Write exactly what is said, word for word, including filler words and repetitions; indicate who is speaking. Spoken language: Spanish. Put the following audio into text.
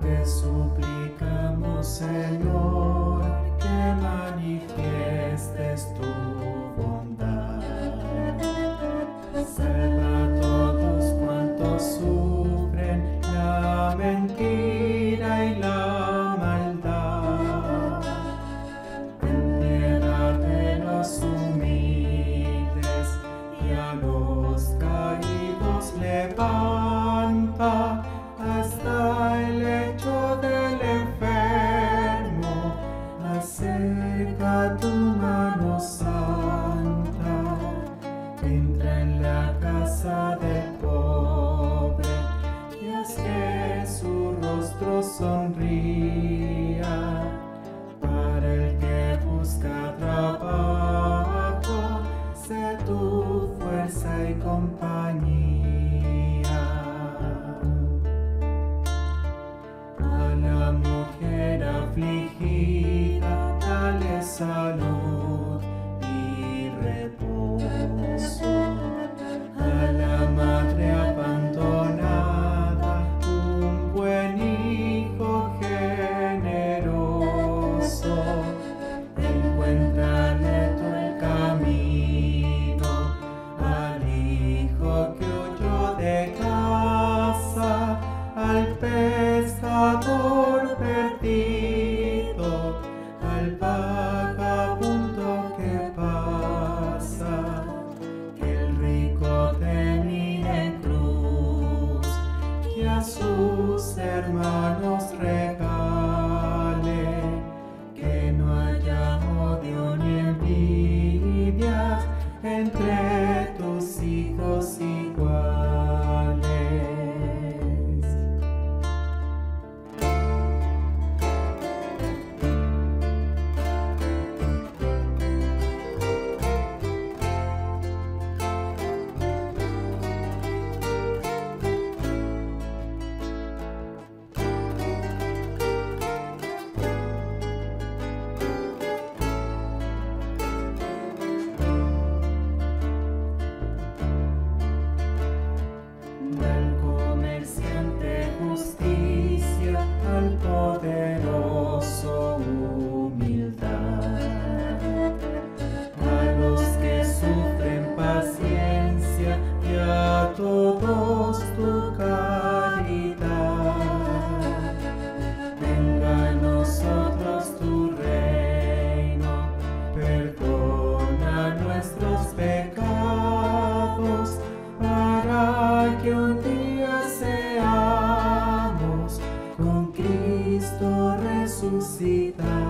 Speaker 1: Te suplicamos, Señor, que manifiestes tu bondad. Salva a todos cuantos sufren la mentira y la maldad. Ten piedad de los humildes y a los caídos levanta. Hasta el lecho del enfermo, acerca tu mano santa. Entra en la casa del pobre y haz que su rostro sonría. Para el que busca trabajo, sé tu fuerza y compañía. La mujer afligida, dale salud y reposo. A la madre abandonada, un buen hijo generoso. Encuéntrale tú el camino al hijo que huyó de casa, al pescador perdido, al vagabundo que pasa. Que el rico te mire en cruz, que a sus hermanos regale, que no haya odio ni envidias entre tus hijos iguales. Poderoso humildad, a los que sufren paciencia y a todos tu caridad. Venga a nosotros tu reino, perdona nuestros pecados, para que un día seamos con Cristo resucitado.